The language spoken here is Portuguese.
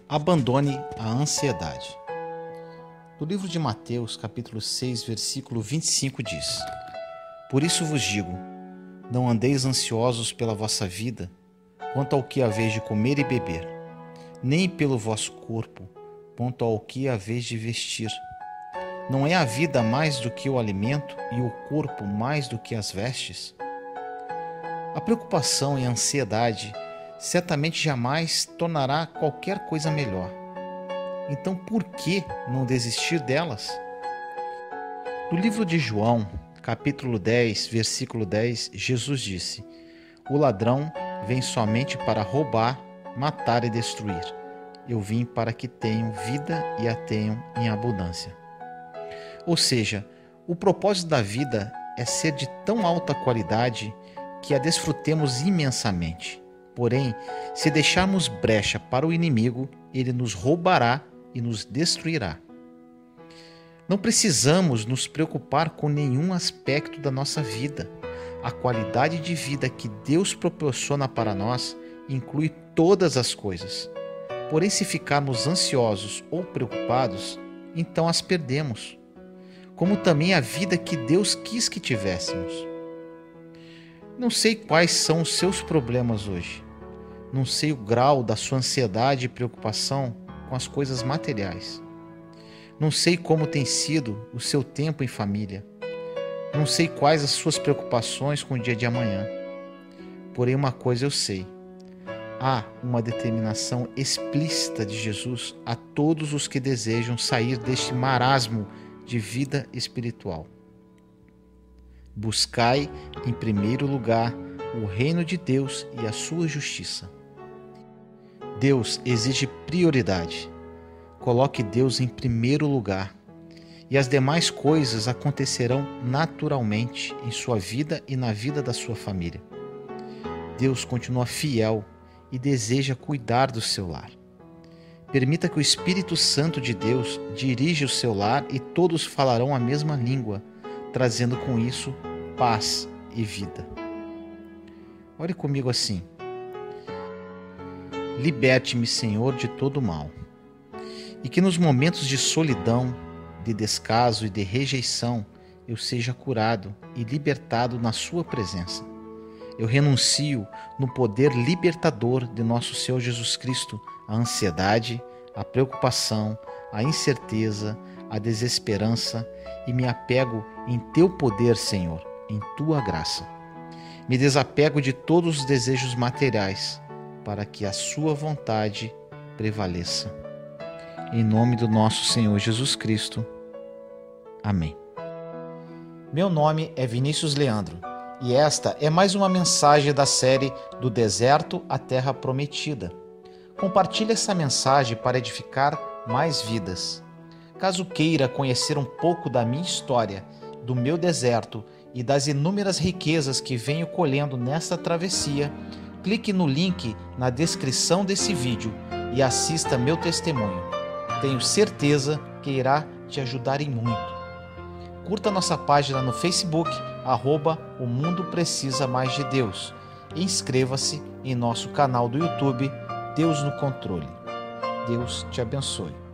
Abandone a ansiedade. No livro de Mateus, capítulo 6, versículo 25 diz: Por isso vos digo, não andeis ansiosos pela vossa vida, quanto ao que haveis de comer e beber, nem pelo vosso corpo, quanto ao que haveis de vestir. Não é a vida mais do que o alimento e o corpo mais do que as vestes? A preocupação e a ansiedade certamente jamais tornará qualquer coisa melhor. Então, por que não desistir delas? No livro de João, capítulo 10, versículo 10, Jesus disse: O ladrão vem somente para roubar, matar e destruir. Eu vim para que tenham vida e a tenham em abundância. Ou seja, o propósito da vida é ser de tão alta qualidade que a desfrutemos imensamente. Porém, se deixarmos brecha para o inimigo, ele nos roubará e nos destruirá. Não precisamos nos preocupar com nenhum aspecto da nossa vida. A qualidade de vida que Deus proporciona para nós inclui todas as coisas. Porém, se ficarmos ansiosos ou preocupados, então as perdemos, como também a vida que Deus quis que tivéssemos. Não sei quais são os seus problemas hoje. Não sei o grau da sua ansiedade e preocupação com as coisas materiais. Não sei como tem sido o seu tempo em família. Não sei quais as suas preocupações com o dia de amanhã. Porém, uma coisa eu sei. Há uma determinação explícita de Jesus a todos os que desejam sair deste marasmo de vida espiritual. Buscai, em primeiro lugar, o reino de Deus e a sua justiça. Deus exige prioridade. Coloque Deus em primeiro lugar e as demais coisas acontecerão naturalmente em sua vida e na vida da sua família. Deus continua fiel e deseja cuidar do seu lar. Permita que o Espírito Santo de Deus dirija o seu lar e todos falarão a mesma língua, trazendo com isso paz e vida. Ore comigo assim: liberte-me, Senhor, de todo mal, e que nos momentos de solidão, de descaso e de rejeição eu seja curado e libertado na sua presença. Eu renuncio no poder libertador de nosso Senhor Jesus Cristo à ansiedade, à preocupação, à incerteza, à desesperança e me apego em teu poder, Senhor, em tua graça. Me desapego de todos os desejos materiais para que a sua vontade prevaleça. Em nome do nosso Senhor Jesus Cristo. Amém. Meu nome é Vinícius Leandro e esta é mais uma mensagem da série Do Deserto à Terra Prometida. Compartilhe essa mensagem para edificar mais vidas. Caso queira conhecer um pouco da minha história, do meu deserto e das inúmeras riquezas que venho colhendo nesta travessia, clique no link na descrição desse vídeo e assista meu testemunho. Tenho certeza que irá te ajudar em muito. Curta nossa página no Facebook, @O Mundo Precisa Mais de Deus. E inscreva-se em nosso canal do YouTube, Deus no Controle. Deus te abençoe.